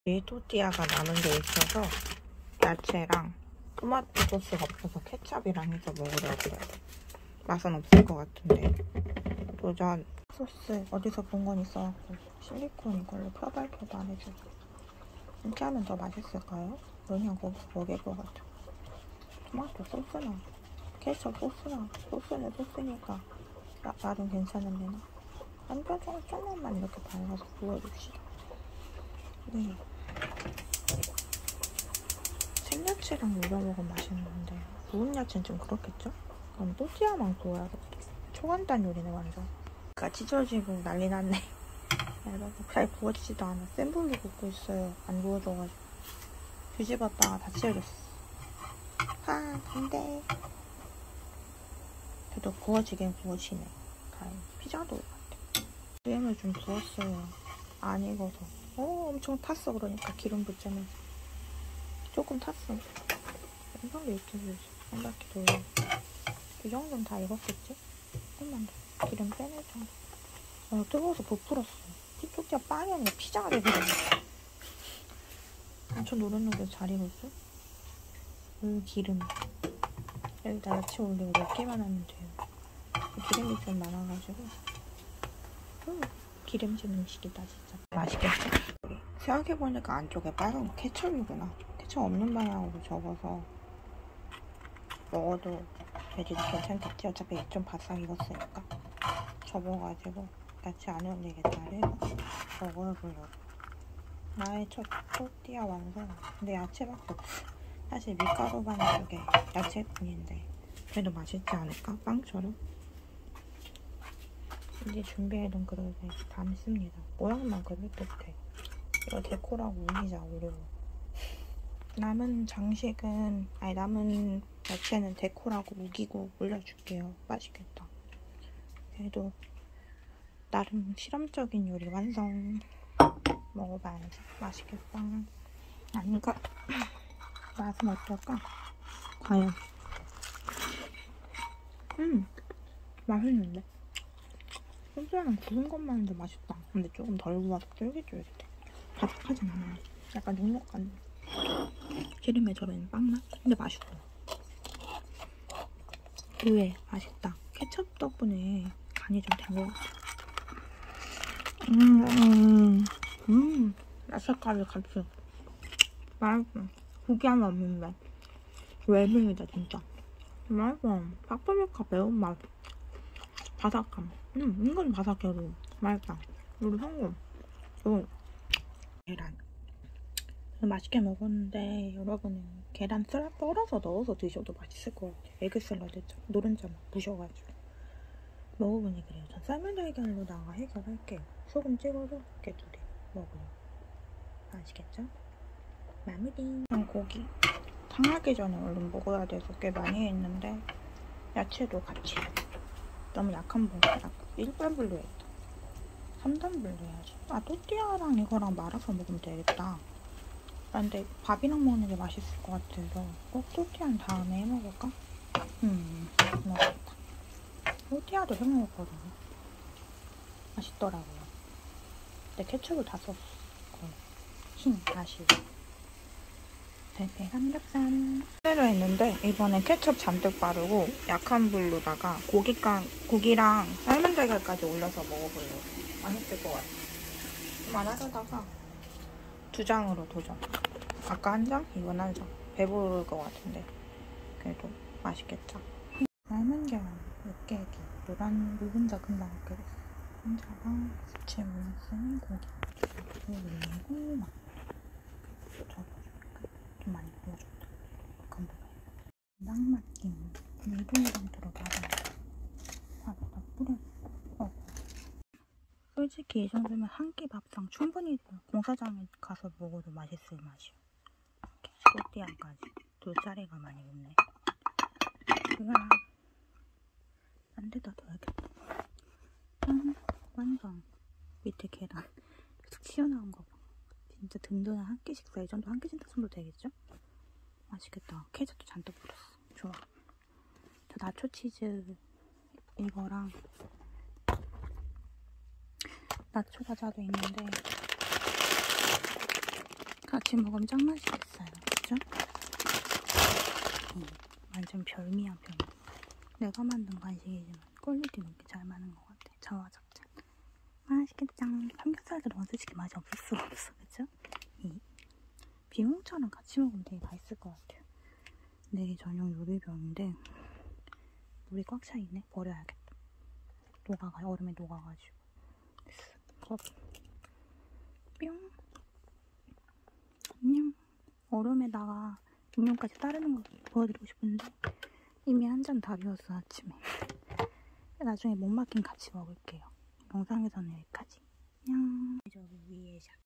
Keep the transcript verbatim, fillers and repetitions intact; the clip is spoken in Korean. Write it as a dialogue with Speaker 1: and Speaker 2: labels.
Speaker 1: 이 또띠아가 남은 게 있어서 야채랑 토마토 소스가 없어서 케찹이랑 해서 먹으려고요. 맛은 없을 것 같은데 도전. 소스 어디서 본 건 있어갖고 실리콘 이걸로 표발표발해주고 이렇게 하면 더 맛있을까요? 그냥 거기서 먹일 것 같아. 토마토 소스나 케첩 소스나 소스는 소스니까 나, 나름 괜찮은데 한 뼈 중에 조금만 이렇게 발라서 부어줍시다. 네. 생야채랑 우려 먹으면 맛있는데 구운 야채는 좀 그렇겠죠? 그럼 또띠아만 구워야겠다. 초간단 요리네 완전. 같이 찢어지고 난리 났네. 여러분 잘 구워지지도 않아. 센 불로 굽고 있어요. 안 구워져가지고 뒤집었다가 다 찢어졌어. 아 안돼. 그래도 구워지긴 구워지네. 다행히 피자도 같아. 크림을 좀 부었어요. 안 익어서. 어 엄청 탔어. 그러니까 기름 붓자면 조금 탔어. 영상도 유튜브에서 한 바퀴 돌려. 이 정도는 다 익었겠지? 조금만 더 기름 빼낼 정도. 어, 뜨거워서 부풀었어. 또띠아 빵이 아니라 피자가 되거든. 엄청 노릇노릇 잘 익었어. 그 기름. 여기다 야채 올리고 넣기만 하면 돼요. 기름이 좀 많아가지고. 음, 기름진 음식이다 진짜. 맛있겠죠? 생각해보니까 안쪽에 빨간 거 케첩이구나. 케첩 없는 방향으로 접어서 먹어도 되지 괜찮겠지? 어차피 좀 바싹 익었으니까. 접어가지고 야채 안 올리겠다를 먹어보려고. 나의 첫 또띠아 완성. 근데 야채밖에 없어. 사실 밀가루 반죽에 야채뿐인데 그래도 맛있지 않을까? 빵처럼. 이제 준비해둔 그릇에 담습니다. 모양만 그릇 똑같아. 이거 데코라고 올리자. 올리고 남은 장식은 아니 남은 야채는 데코라고 우기고 올려줄게요. 맛있겠다. 그래도 나름 실험적인 요리 완성. 먹어봐야지. 맛있겠다. 아닌가? 맛은 어떨까? 과연. 음 맛있는데? 소스랑 구운 것만 해도 맛있다. 근데 조금 덜 구워서 쫄깃쫄깃해. 바삭하진 않아요. 약간 눅눅한 기름에 절인 빵맛? 근데 맛있고 의외 맛있다. 케첩 덕분에 간이 좀 된 것 같아. 음, 음, 음, 야채까지 같이 맛있어. 고기 하나 없는데 웰빙이다 진짜. 맛있어. 파프리카 매운맛, 바삭함. 음, 이건 바삭해도 맛있다. 우리 성공. 오. 계란 맛있게 먹었는데 여러분은 계란 썰 썰어서 넣어서 드셔도 맛있을 것 같아요. 에그 샐러드처럼 노른자 막 부셔가지고 먹어보니 그래요. 전 삶은 달걀로다가 해결할게요. 소금 찍어서 이렇게 둘이 먹어요. 아시겠죠? 마무리. 고기 상하기 전에 얼른 먹어야 돼서 꽤 많이 했는데 야채도 같이. 너무 약한 불, 일 단 불로 했다. 삼 단 불로 해야지. 아 또띠아랑 이거랑 말아서 먹으면 되겠다. 아, 근데 밥이랑 먹는 게 맛있을 것 같아서 꼭 또띠아는 다음에 해먹을까? 음 먹었다. 또띠아도 해먹었거든요. 맛있더라고요. 근데 케첩을 다 썼어. 흰 다시 대패 삼겹살 새로 했는데 이번엔 케첩 잔뜩 바르고 약한 불로다가 고기랑, 고기랑 삶은 달걀까지 올려서 먹어보려고. 맛있을 것 같아. 많아서다가 두 장으로 도전. 아까 한 장? 이건 한 장. 배부를 것 같은데 그래도 맛있겠죠? 삶은 계란 육개기 노란 노른자 금방 먹게 됐어. 혼자랑 부채 올렸으니 고기 올리고 막 접어줄까? 좀 많이 구워줬다. 건더기 낭맛김 유동이랑 들어가서 밥에다 뿌려 먹어. 솔직히 이 정도면 한 끼 밥상 충분히 돼요. 공사장에 가서 먹어도 맛있을 맛이요. 또띠아까지 두 자리가 많이 없네. 우와 딴 데다 둬야겠다. 짠! 완성! 밑에 계란 계속 튀어나온 거 봐. 진짜 든든한 한 끼 식사. 이 정도 한 끼 정도 정도 되겠죠? 맛있겠다. 케첩도 잔뜩 뿌렸어. 좋아. 저 나초 치즈 이거랑 나초 과자도 있는데 같이 먹으면 짱 맛있겠어요. 그죠? 음, 완전 별미야, 별미. 내가 만든 간식이지만 퀄리티 높게 잘 맞는 것 같아. 자화자찬. 맛있겠다. 삼겹살 들어간 솔직히 맛이 없을 수가 없어. 그죠? 이 비빔처럼 같이 먹으면 되게 맛있을 것 같아요. 내게 전용 요리병인데 물이 꽉 차있네. 버려야겠다. 녹아가 얼음에 녹아가지고. 됐어. 뿅. 안녕. 얼음에다가 음료까지 따르는 거 보여드리고 싶은데 이미 한 잔 다 비웠어 아침에. 나중에 못 맡긴 같이 먹을게요. 영상에서는 여기까지. 안녕. 저기 위에 샷.